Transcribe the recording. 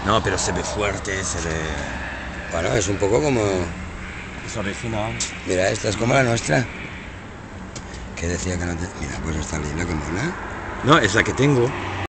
No, pero se ve fuerte, se ve... Bueno, es un poco como... Es original. Mira, esta es como la nuestra. Que decía que no te... Mira, pues esta lila que mola. No, es la que tengo.